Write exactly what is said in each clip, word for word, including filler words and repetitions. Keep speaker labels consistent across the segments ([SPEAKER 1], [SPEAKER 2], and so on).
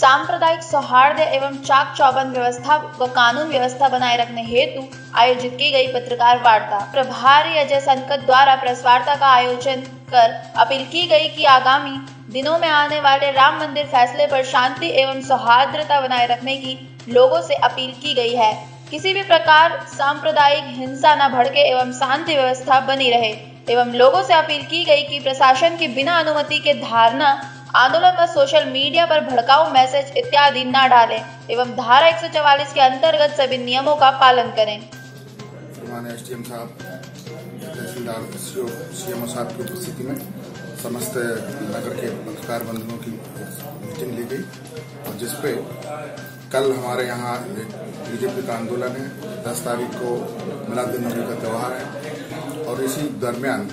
[SPEAKER 1] सांप्रदायिक सौहार्द एवं चाक चौबंद व्यवस्था व कानून व्यवस्था बनाए रखने हेतु आयोजित की गई पत्रकार वार्ता। प्रभारी अजय संकट द्वारा प्रेस वार्ता का आयोजन कर अपील की गई कि आगामी दिनों में आने वाले राम मंदिर फैसले पर शांति एवं सौहार्द्रता बनाए रखने की लोगों से अपील की गई है। किसी भी प्रकार सांप्रदायिक हिंसा न भड़के एवं शांति व्यवस्था बनी रहे एवं लोगों से अपील की गई कि प्रशासन की बिना अनुमति के धारणा आंदोलन व सोशल मीडिया पर भड़काऊ मैसेज इत्यादि न डालें एवं धारा एक सौ चवालीस के अंतर्गत सभी नियमों का पालन करें।
[SPEAKER 2] माननीय एसडीएम साहब, तहसीलदार, सीएमओ साहब की उपस्थिति में समस्त नगर के पत्रकार बंधुओं की मीटिंग ली गई और जिसपे कल हमारे यहाँ बीजेपी का आंदोलन है। दस तारीख को मिलाद-उन-नबी का त्यौहार है और इसी दरमियान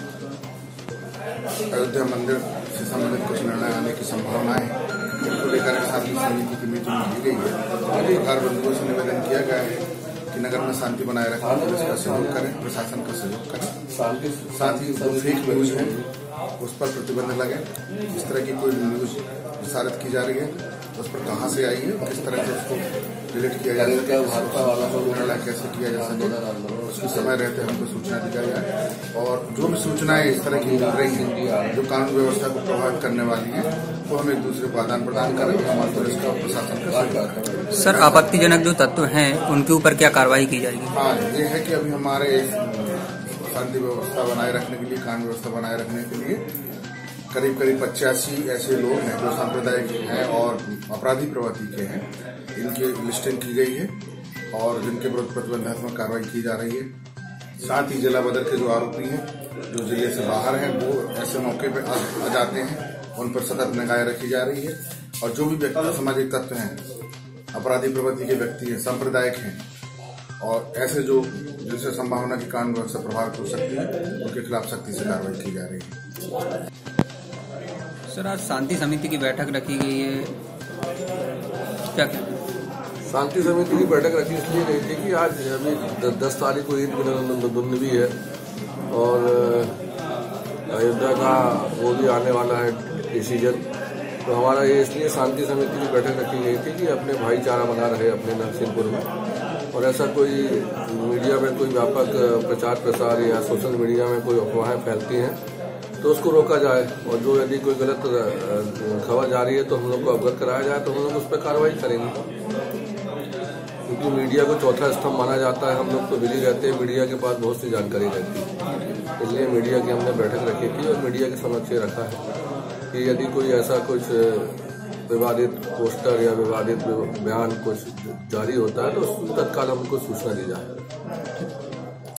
[SPEAKER 2] अयोध्या मंदिर से संबंधित कुछ निर्णय आने की संभावना है। इसको लेकर शांति समिति की मीटिंग ली गई है। पत्रकार बंधुओं से निवेदन किया गया है कि नगर में शांति बनाए रखने के लिए उसका सहयोग करें, प्रशासन का सहयोग करें। साथ ही जो फेक न्यूज है उस पर प्रतिबंध लगे। इस तरह की कोई न्यूज प्रसारित की जा रही है उस पर कहाँ से आई है, किस तरह से उसको डिलीट किया जा सके, निर्णय कैसे किया जा सके, उसकी समय रहते हमको सूचना दी जाए और जो भी सूचनाएं इस तरह की मिल रही हैं जो कानून व्यवस्था को प्रभावित करने वाली है वो हम एक दूसरे को आदान प्रदान करें। हमारे पुलिस का प्रशासन का सहयोग करें।
[SPEAKER 3] सर, आपत्तिजनक जो तत्व हैं उनके ऊपर क्या कार्रवाई की जाएगी?
[SPEAKER 2] हाँ, ये है कि अभी हमारे शांति व्यवस्था बनाए रखने के लिए, कानून व्यवस्था बनाए रखने के लिए करीब करीब पचासी ऐसे लोग हैं जो सांप्रदायिक हैं और अपराधी प्रवृत्ति के हैं। इनकी लिस्टिंग की गई है और जिनके विरुद्ध प्रतिबंधात्मक कार्रवाई की जा रही है। साथ ही जिला बदर के जो आरोपी हैं जो जिले से बाहर हैं वो ऐसे मौके पर आ जाते हैं, उन पर सतत निगाह रखी जा रही है और जो भी व्यक्ति सामाजिक तत्व हैं, अपराधी प्रवृत्ति के व्यक्ति हैं, सांप्रदायिक हैं और ऐसे जो जिनसे संभावना की कानून व्यवस्था प्रभावित हो सकती है उनके खिलाफ सख्ती से कार्रवाई की जा रही है।
[SPEAKER 3] सर, आज शांति समिति की बैठक रखी गई है, क्या कहते हैं?
[SPEAKER 4] शांति समिति की बैठक रखी इसलिए गई थी कि आज अभी दस तारीख को ईद मिलाद-उन-नबी है और अयोध्या का वो भी आने वाला है डिसीजन। तो हमारा ये इसलिए शांति समिति की बैठक रखी गई थी कि अपने भाईचारा बना रहे अपने नरसिंहपुर में और ऐसा कोई मीडिया में कोई व्यापक प्रचार प्रसार या सोशल मीडिया में कोई अफवाहें फैलती हैं तो उसको रोका जाए और जो यदि कोई गलत खबर जा रही है तो हम लोग को अवगत कराया जाए तो हम लोग उस पर कार्रवाई करेंगे, क्योंकि मीडिया को चौथा स्तंभ माना जाता है। हम लोग तो बिजी रहते हैं, मीडिया के पास बहुत सी जानकारी रहती है, इसलिए मीडिया की हमने बैठक रखी थी और मीडिया के समक्ष रखा है कि यदि कोई ऐसा कुछ विवादित पोस्टर या विवादित बयान कुछ जारी होता है तो तत्काल हमको सूचना दी जाए।